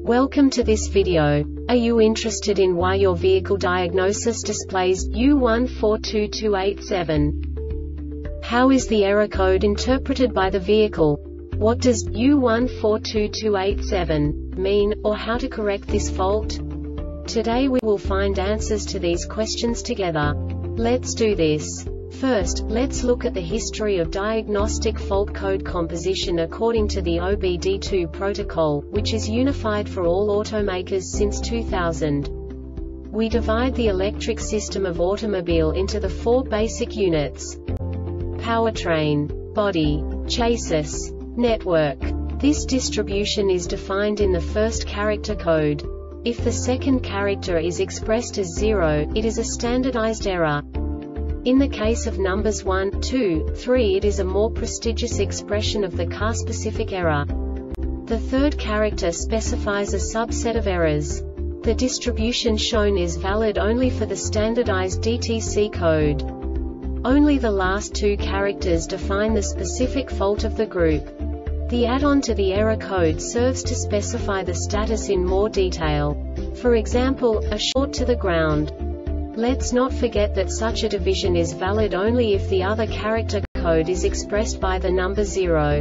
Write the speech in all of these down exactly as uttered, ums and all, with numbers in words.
Welcome to this video. Are you interested in why your vehicle diagnosis displays U one four two two eight seven? How is the error code interpreted by the vehicle? What does U one four two two eight seven mean, or how to correct this fault? Today we will find answers to these questions together. Let's do this. First, let's look at the history of diagnostic fault code composition according to the O B D two protocol, which is unified for all automakers since two thousand. We divide the electric system of automobile into the four basic units: powertrain, body, chassis, network. This distribution is defined in the first character code. If the second character is expressed as zero, it is a standardized error. In the case of numbers one, two, three, it is a more prestigious expression of the car-specific error. The third character specifies a subset of errors. The distribution shown is valid only for the standardized D T C code. Only the last two characters define the specific fault of the group. The add-on to the error code serves to specify the status in more detail. For example, a short to the ground. Let's not forget that such a division is valid only if the other character code is expressed by the number zero.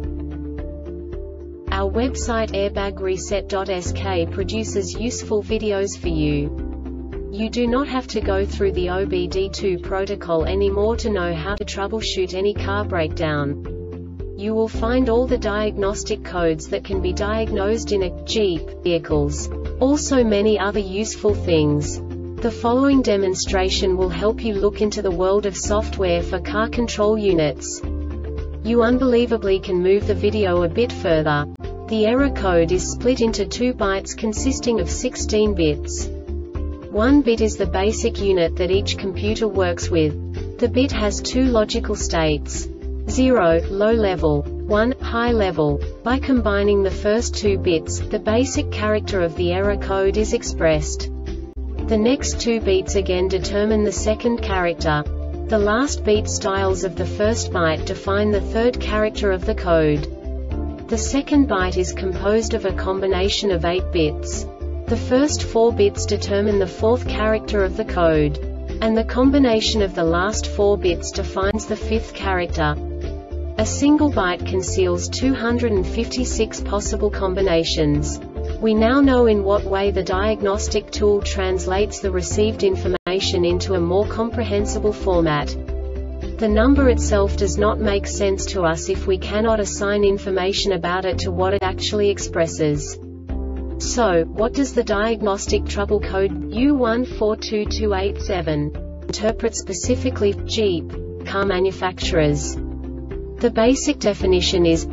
Our website airbag reset dot S K produces useful videos for you. You do not have to go through the O B D two protocol anymore to know how to troubleshoot any car breakdown. You will find all the diagnostic codes that can be diagnosed in a Jeep vehicles. Also many other useful things. The following demonstration will help you look into the world of software for car control units. You unbelievably can move the video a bit further. The error code is split into two bytes consisting of sixteen bits. One bit is the basic unit that each computer works with. The bit has two logical states: zero, low level, one, high level. By combining the first two bits, the basic character of the error code is expressed. The next two beats again determine the second character. The last beat styles of the first byte define the third character of the code. The second byte is composed of a combination of eight bits. The first four bits determine the fourth character of the code. And the combination of the last four bits defines the fifth character. A single byte conceals two hundred fifty-six possible combinations. We now know in what way the diagnostic tool translates the received information into a more comprehensible format. The number itself does not make sense to us if we cannot assign information about it to what it actually expresses. So, what does the diagnostic trouble code U one four two two eight seven interpret specifically for Jeep car manufacturers? The basic definition is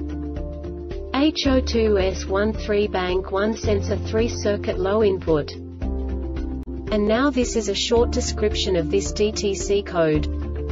H zero two S one three bank one sensor three circuit low input. And now this is a short description of this D T C code.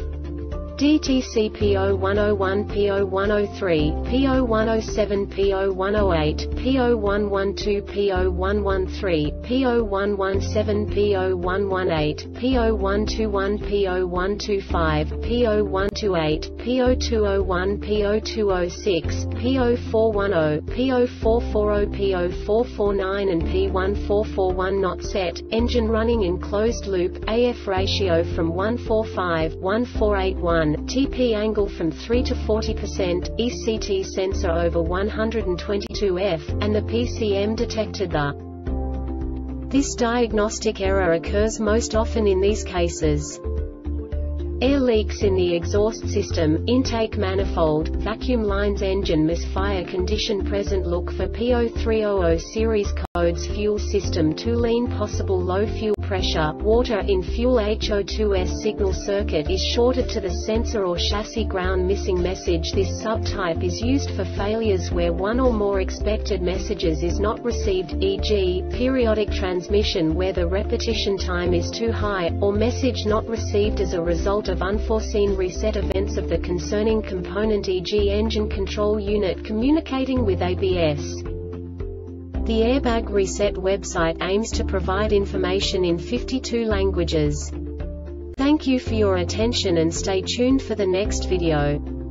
D T C P zero one zero one P zero one zero three, P zero one zero seven P zero one zero eight, P zero one one two P zero one one three, P zero one one seven P zero one one eight, P zero one two one P zero one two five, P zero one two eight, P zero two zero one P zero two zero six, P zero four one zero, P zero four four zero P zero four four nine and P one four four one not set, engine running in closed loop, A F ratio from one forty-five to one four eight one, T P angle from three to forty percent, E C T sensor over one hundred twenty-two F, and the P C M detected the. This diagnostic error occurs most often in these cases: air leaks in the exhaust system, intake manifold, vacuum lines, engine misfire condition present. Look for P zero three zero zero series codes. Fuel system too lean, possible low fuel pressure, water in fuel. H zero two S signal circuit is shorted to the sensor or chassis ground. Missing message. This subtype is used for failures where one or more expected messages is not received, for example, periodic transmission where the repetition time is too high, or message not received as a result of unforeseen reset events of the concerning component, for example engine control unit communicating with A B S. The Airbag Reset website aims to provide information in fifty-two languages. Thank you for your attention and stay tuned for the next video.